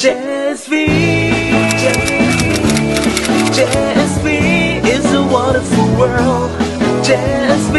JSV JSV is a wonderful world JSV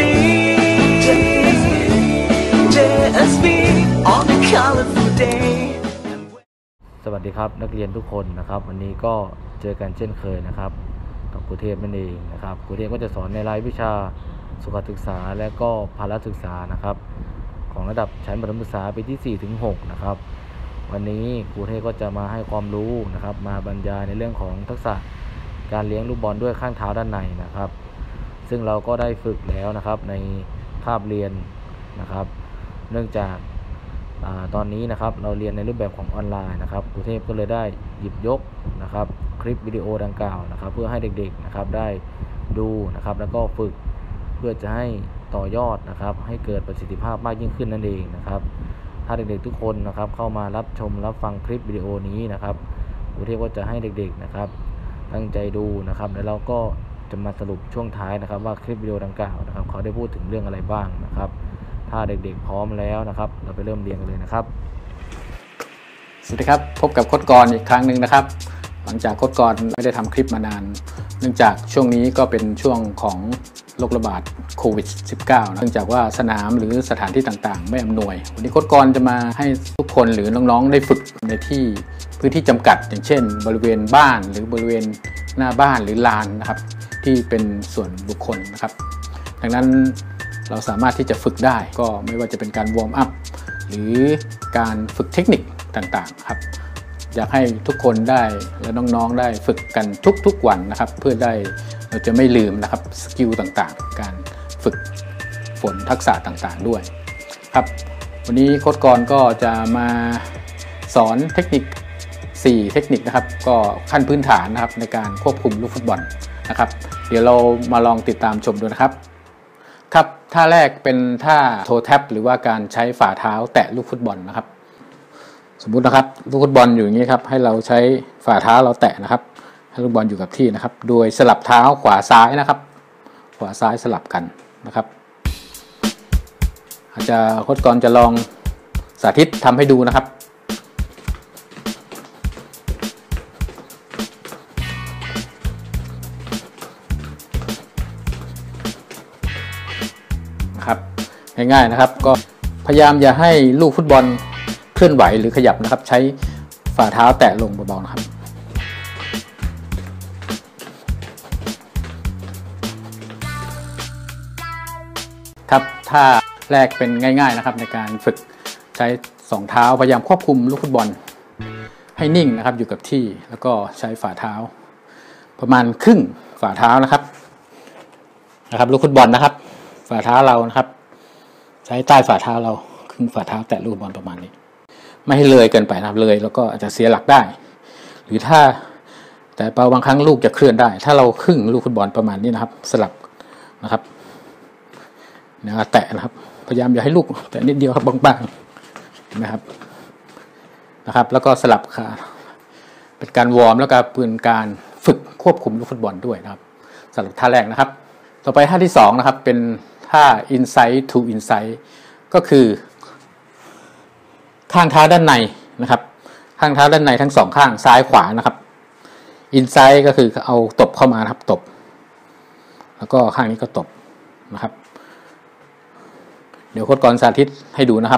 JSV on a colorful day สวัสดีครับนักเรียนทุกคนนะครับวันนี้ก็เจอกันเช่นเคยนะครับกับครูเทพนั่นเองนะครับครูเทพก็จะสอนในรายวิชาสุขศึกษาและก็พละศึกษานะครับของระดับชั้นประถมศึกษาปีที่4 ถึง 6นะครับวันนี้ครูเทพก็จะมาให้ความรู้นะครับมาบรรยายในเรื่องของทักษะการเลี้ยงลูกบอลด้วยข้างเท้าด้านในนะครับซึ่งเราก็ได้ฝึกแล้วนะครับในคาบเรียนนะครับเนื่องจากตอนนี้นะครับเราเรียนในรูปแบบของออนไลน์นะครับครูเทพก็เลยได้หยิบยกนะครับคลิปวิดีโอดังกล่าวนะครับเพื่อให้เด็กๆนะครับได้ดูนะครับแล้วก็ฝึกเพื่อจะให้ต่อยอดนะครับให้เกิดประสิทธิภาพมากยิ่งขึ้นนั่นเองนะครับถ้าเด็กๆทุกคนนะครับเข้ามารับชมรับฟังคลิปวิดีโอนี้นะครับครูเทพก็จะให้เด็กๆนะครับตั้งใจดูนะครับแล้วเราก็จะมาสรุปช่วงท้ายนะครับว่าคลิปวิดีโอดังกล่าวนะครับเขาได้พูดถึงเรื่องอะไรบ้างนะครับถ้าเด็กๆพร้อมแล้วนะครับเราไปเริ่มเรียนกันเลยนะครับสวัสดีครับพบกับโค้ชกรอีกครั้งหนึ่งนะครับหลังจากโค้ชกรไม่ได้ทำคลิปมานานเนื่องจากช่วงนี้ก็เป็นช่วงของโรคระบาดโควิด -19 เนื่องจากว่าสนามหรือสถานที่ต่างๆไม่อำนวยวันนี้โค้ชกรจะมาให้ทุกคนหรือน้องๆได้ฝึกในที่พื้นที่จำกัดอย่างเช่นบริเวณบ้านหรือบริเวณหน้าบ้านหรือลานนะครับที่เป็นส่วนบุคคลนะครับดังนั้นเราสามารถที่จะฝึกได้ก็ไม่ว่าจะเป็นการวอร์มอัพหรือการฝึกเทคนิคต่างๆครับอยากให้ทุกคนได้และน้องๆได้ฝึกกันทุกๆวันนะครับเพื่อได้เราจะไม่ลืมนะครับสกิลต่างๆการฝึกฝนทักษะต่างๆด้วยครับวันนี้โค้ชกรก็จะมาสอนเทคนิค4เทคนิคนะครับก็ขั้นพื้นฐานนะครับในการควบคุมลูกฟุตบอลนะครับเดี๋ยวเรามาลองติดตามชมดูนะครับครับท่าแรกเป็นท่าโทแท็บหรือว่าการใช้ฝ่าเท้าแตะลูกฟุตบอลนะครับสมมุตินะครับลูกฟุตบอลอยู่อย่างนี้ครับให้เราใช้ฝ่าเท้าเราแตะนะครับให้ลูกบอลอยู่กับที่นะครับโดยสลับเท้าขวาซ้ายนะครับขวาซ้ายสลับกันนะครับอาจจะโค้ชกรจะลองสาธิตทำให้ดูนะครับง่ายๆนะครับก็พยายามอย่าให้ลูกฟุตบอลเคลื่อนไหวหรือขยับนะครับใช้ฝ่าเท้าแตะลงเบาๆนะครับครับท่าแรกเป็นง่ายๆนะครับในการฝึกใช้2เท้าพยายามควบคุมลูกฟุตบอลให้นิ่งนะครับอยู่กับที่แล้วก็ใช้ฝ่าเท้าประมาณครึ่งฝ่าเท้านะครับลูกฟุตบอลนะครับฝ่าเท้าเรานะครับใช้ใต้ฝ่าเท้าเราครึ่งฝ่าเท้าแตะลูกบอลประมาณนี้ไม่ให้เลยเกินไปนะครับเลยแล้วก็อาจจะเสียหลักได้หรือถ้าแต่บางครั้งลูกจะเคลื่อนได้ถ้าเราครึ่งลูกฟุตบอลประมาณนี้นะครับสลับนะครับแตะนะครับพยายามอย่าให้ลูกแตะนิดเดียวครับบางๆเห็นไหมครับแล้วก็สลับขาเป็นการวอร์มแล้วก็เป็นการฝึกควบคุมลูกฟุตบอลด้วยนะครับสำหรับท่าแรกนะครับต่อไปท่าที่2นะครับเป็นท่า inside to inside ก็คือข้างเท้าด้านในนะครับข้างเท้าด้านในทั้งสองข้างซ้ายขวานะครับ inside ก็คือเอาตบเข้ามานะครับตบแล้วก็ข้างนี้ก็ตบนะครับเดี๋ยวโค้ชกรสาธิตให้ดูนะครับ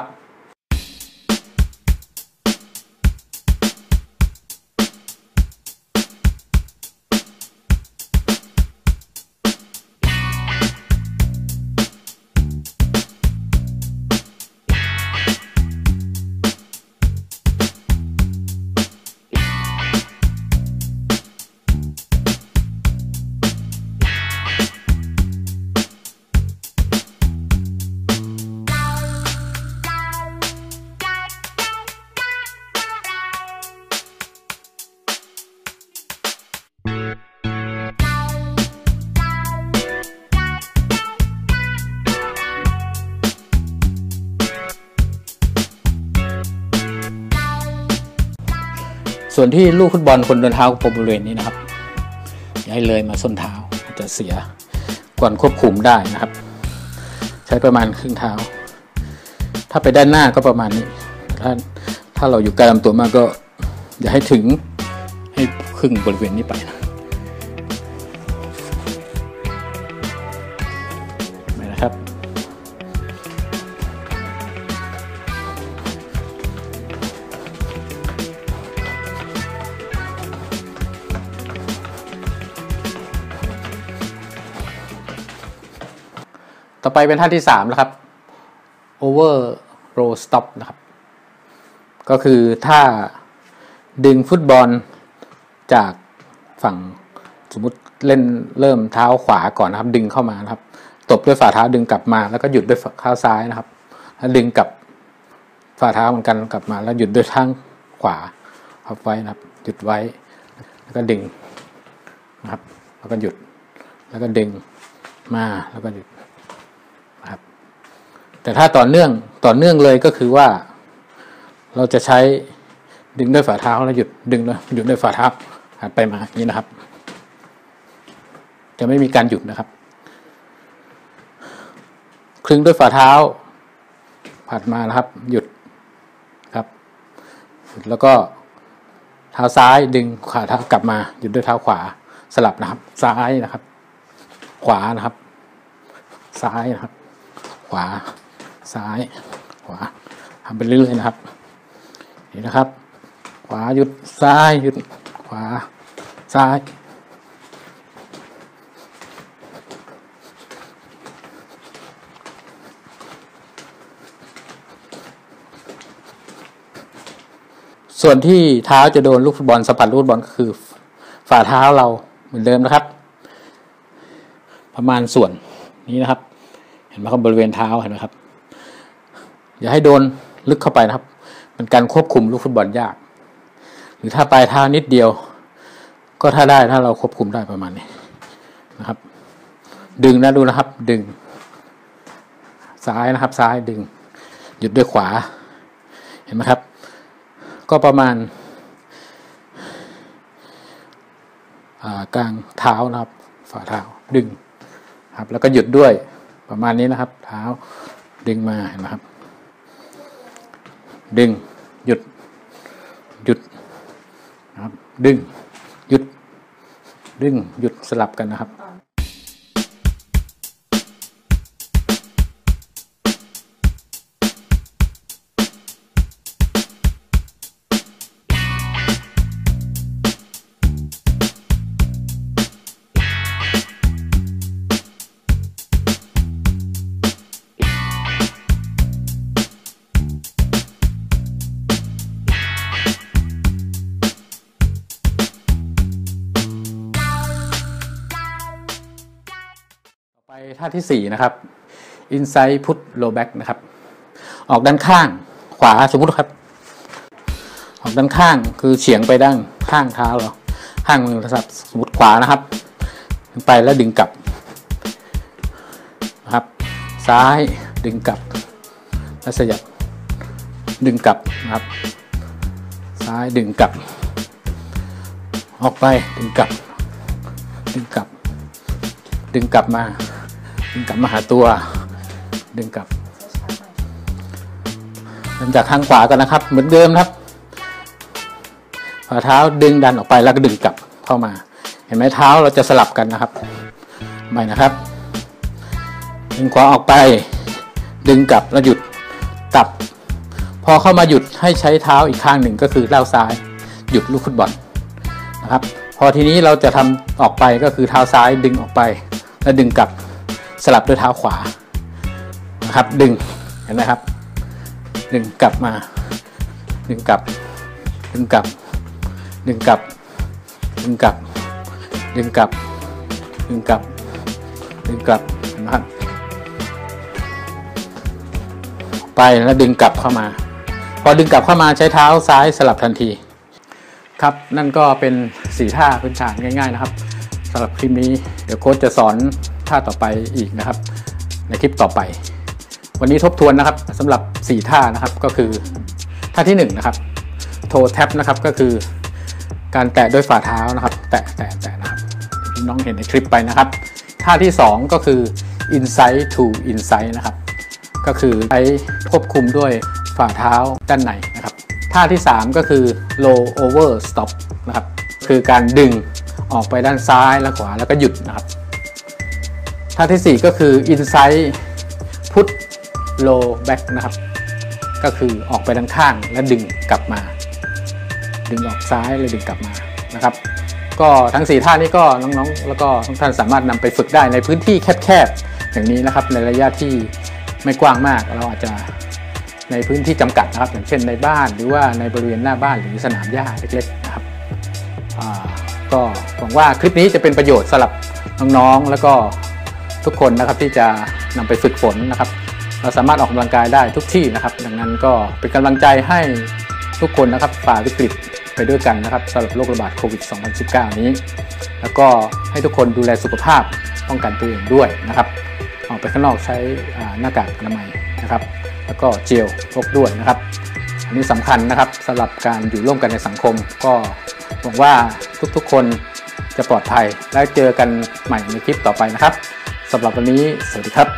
ส่วนที่ลูกฟุตบอลคนเดินเท้าบริเวณนี้นะครับอย่าให้เลยมาส้นเท้าจะเสียก่อนควบคุมได้นะครับใช้ประมาณครึ่งเท้าถ้าไปด้านหน้าก็ประมาณนี้ถ้าเราอยู่ใกล้ลำตัวมากก็อย่าให้ถึงให้ครึ่งบริเวณนี้ไปนะนะครับต่อไปเป็นท่าที่3แล้วครับ over roll stop นะครับก็คือถ้าดึงฟุตบอลจากฝั่งสมมุติเริ่มเท้าขวาก่อนนะครับดึงเข้ามานะครับตบด้วยฝ่าเท้าดึงกลับมาแล้วก็หยุดด้วยเท้าซ้ายนะครับแล้วดึงกลับฝ่าเท้าเหมือนกันกลับมาแล้วหยุดด้วยข้างขวาพับไว้นะครับหยุดไว้แล้วก็ดึงนะครับแล้วก็หยุดแล้วก็ดึงมาแล้วก็หยุดนะครับแต่ถ้าต่อเนื่องเลยก็คือว่าเราจะใช้ดึงด้วยฝ่าเท้าแล้วหยุดดึงแล้วหยุดด้วยฝ่าเท้าหันไปมาอย่างนี้นะครับจะไม่มีการหยุดนะครับคลึงด้วยฝ่าเท้าผัดมานะครับหยุดครับแล้วก็เท้าซ้ายดึงขาเท้ากลับมาหยุดด้วยเท้าขวาสลับนะครับซ้ายนะครับขวานะครับซ้ายนะครับขวาซ้ายขวาทำไปเรื่อยๆนะครับนี่นะครับขวาหยุดซ้ายหยุดขวาซ้ายส่วนที่เท้าจะโดนลูกฟุตบอลสัมผัสลูกฟุตบอลก็คือฝ่าเท้าเราเหมือนเดิมนะครับประมาณส่วนนี้นะครับเห็นไหมครับบริเวณเท้าเห็นไหมครับอย่าให้โดนลึกเข้าไปนะครับเป็นการควบคุมลูกฟุตบอลยากหรือถ้าปลายเท้านิดเดียวก็ถ้าเราควบคุมได้ประมาณนี้นะครับดึงนะดูนะครับดึงซ้ายนะครับซ้ายดึงหยุดด้วยขวาเห็นไหมครับก็ประมาณกลางเท้านะครับฝ่าเท้าดึงครับแล้วก็หยุดด้วยประมาณนี้นะครับเท้าดึงมาเห็นไหมครับดึงหยุดนะครับดึงหยุดดึงหยุดสลับกันนะครับท่าที่4นะครับ inside put low back นะครับออกด้านข้างขวาสมมุติครับออกด้านข้างคือเฉียงไปด้านข้างเท้าเราข้างมือนะครับสมมุติขวานะครับไปแล้วดึงกลับนะครับซ้ายดึงกลับแล้วสยับดึงกลับนะครับซ้ายดึงกลับออกไปดึงกลับดึงกลับดึงกลับมาดึงกลับมาหาตัวดึงกลับเริ่มจากทางขวากันนะครับเหมือนเดิมครับฝ่าเท้าดึงดันออกไปแล้วก็ดึงกลับเข้ามาเห็นไหมเท้าเราจะสลับกันนะครับใหม่นะครับดึงขวาออกไปดึงกลับแล้วหยุดกลับพอเข้ามาหยุดให้ใช้เท้าอีกข้างหนึ่งก็คือเท้าซ้ายหยุดลูกฟุตบอลนะครับพอทีนี้เราจะทำออกไปก็คือเท้าซ้ายดึงออกไปแล้วดึงกลับสลับด้วยเท้าขวานะครับดึงเห็นไหมครับดึงกลับมาดึงกลับดึงกลับดึงกลับดึงกลับดึงกลับดึงกลับดึงกลับนะครับไปแล้วดึงกลับเข้ามาพอดึงกลับเข้ามาใช้เท้าซ้ายสลับทันทีครับนั่นก็เป็น4ท่าพื้นฐานง่ายๆนะครับสำหรับคลิปนี้เดี๋ยวโค้ชจะสอนท่าต่อไปอีกนะครับในคลิปต่อไปวันนี้ทบทวนนะครับสำหรับ4ท่านะครับก็คือท่าที่1นะครับโทแท็บนะครับก็คือการแตะด้วยฝ่าเท้านะครับแตะนะครับพี่น้องเห็นในคลิปไปนะครับท่าที่2ก็คือ inside to inside นะครับก็คือใช้ควบคุมด้วยฝ่าเท้าด้านในนะครับท่าท่าที่ 3 ก็คือ low over stop นะครับคือการดึงออกไปด้านซ้ายและขวาแล้วก็หยุดนะครับท่าที่ 4 ก็คือ inside put low back นะครับก็คือออกไปด้านข้างและดึงกลับมาดึงออกซ้ายแล้วดึงกลับมานะครับก็ทั้ง4ท่านี้ก็น้องๆแล้วก็ทุกท่านสามารถนำไปฝึกได้ในพื้นที่แคบๆอย่างนี้นะครับในระยะที่ไม่กว้างมากเราอาจจะในพื้นที่จำกัดนะครับอย่างเช่นในบ้านหรือว่าในบริเวณหน้าบ้านหรือสนามหญ้าเล็กๆนะครับก็หวังว่าคลิปนี้จะเป็นประโยชน์สำหรับน้องๆแล้วก็ทุกคนนะครับที่จะนำไปฝึกฝนนะครับเราสามารถออกกำลังกายได้ทุกที่นะครับดังนั้นก็เป็นกำลังใจให้ทุกคนนะครับฝ่าวิกฤตไปด้วยกันนะครับสำหรับโรคระบาดโควิด 2019 นี้แล้วก็ให้ทุกคนดูแลสุขภาพป้องกันตัวเองด้วยนะครับออกไปข้างนอกใช้หน้ากากอนามัยนะครับแล้วก็เจลพกด้วยนะครับอันนี้สำคัญนะครับสำหรับการอยู่ร่วมกันในสังคมก็หวังว่าทุกๆคนจะปลอดภัยและเจอกันใหม่ในคลิปต่อไปนะครับสำหรับวันนี้สวัสดีครับ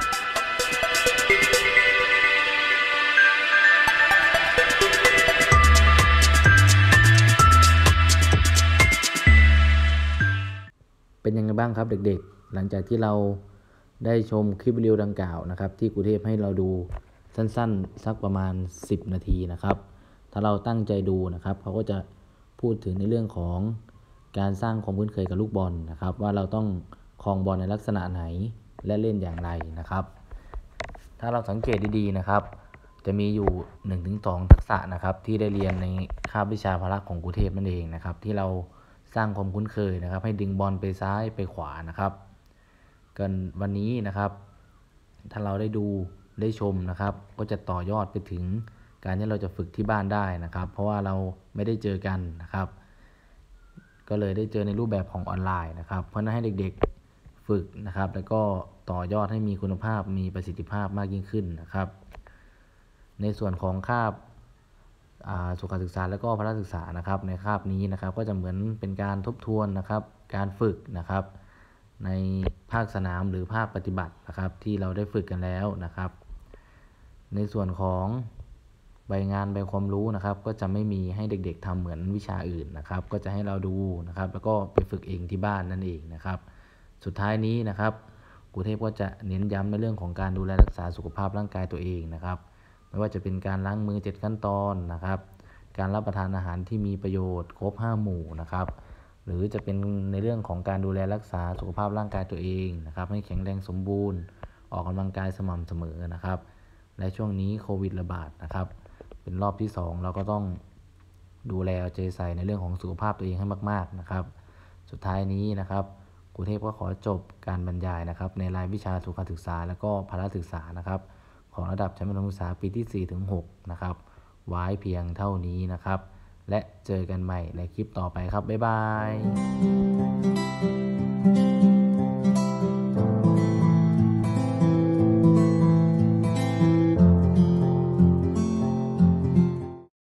เป็นยังไงบ้างครับเด็กๆหลังจากที่เราได้ชมคลิปวิดีโอดังกล่าวนะครับที่ครูเทพให้เราดูสั้นๆสักประมาณ10 นาทีนะครับถ้าเราตั้งใจดูนะครับเขาก็จะพูดถึงในเรื่องของการสร้างความคุ้นเคยกับลูกบอลนะครับว่าเราต้องครองบอลในลักษณะไหนและเล่นอย่างไรนะครับถ้าเราสังเกตดีๆนะครับจะมีอยู่ 1-2 ทักษะนะครับที่ได้เรียนในคาบวิชาพละของครูเทพนั่นเองนะครับที่เราสร้างความคุ้นเคยนะครับให้ดึงบอลไปซ้ายไปขวานะครับกันวันนี้นะครับถ้าเราได้ดูได้ชมนะครับก็จะต่อยอดไปถึงการที่เราจะฝึกที่บ้านได้นะครับเพราะว่าเราไม่ได้เจอกันนะครับก็เลยได้เจอในรูปแบบของออนไลน์นะครับเพราะนั้นให้เด็กๆฝึกนะครับแล้วก็ต่อยอดให้มีคุณภาพมีประสิทธิภาพมากยิ่งขึ้นนะครับในส่วนของคาบสุขศึกษาและก็พละศึกษานะครับในคาบนี้นะครับก็จะเหมือนเป็นการทบทวนนะครับการฝึกนะครับในภาคสนามหรือภาคปฏิบัตินะครับที่เราได้ฝึกกันแล้วนะครับในส่วนของใบงานใบความรู้นะครับก็จะไม่มีให้เด็กๆทำเหมือนวิชาอื่นนะครับก็จะให้เราดูนะครับแล้วก็ไปฝึกเองที่บ้านนั่นเองนะครับสุดท้ายนี้นะครับครูเทพก็จะเน้นย้ำในเรื่องของการดูแลรักษาสุขภาพร่างกายตัวเองนะครับไม่ว่าจะเป็นการล้างมือ7 ขั้นตอนนะครับการรับประทานอาหารที่มีประโยชน์ครบ5 หมู่นะครับหรือจะเป็นในเรื่องของการดูแลรักษาสุขภาพร่างกายตัวเองนะครับให้แข็งแรงสมบูรณ์ออกกำลังกายสม่ำเสมอนะครับและช่วงนี้โควิดระบาดนะครับเป็นรอบที่2เราก็ต้องดูแลเอาใจใส่ในเรื่องของสุขภาพตัวเองให้มากๆนะครับสุดท้ายนี้นะครับครูเทพก็ขอจบการบรรยายนะครับในรายวิชาสุขศึกษาและก็พละศึกษานะครับของระดับชั้นมัธยมศึกษาปีที่ 4-6 นะครับไว้เพียงเท่านี้นะครับและเจอกันใหม่ในคลิปต่อไปครับบ๊ายบาย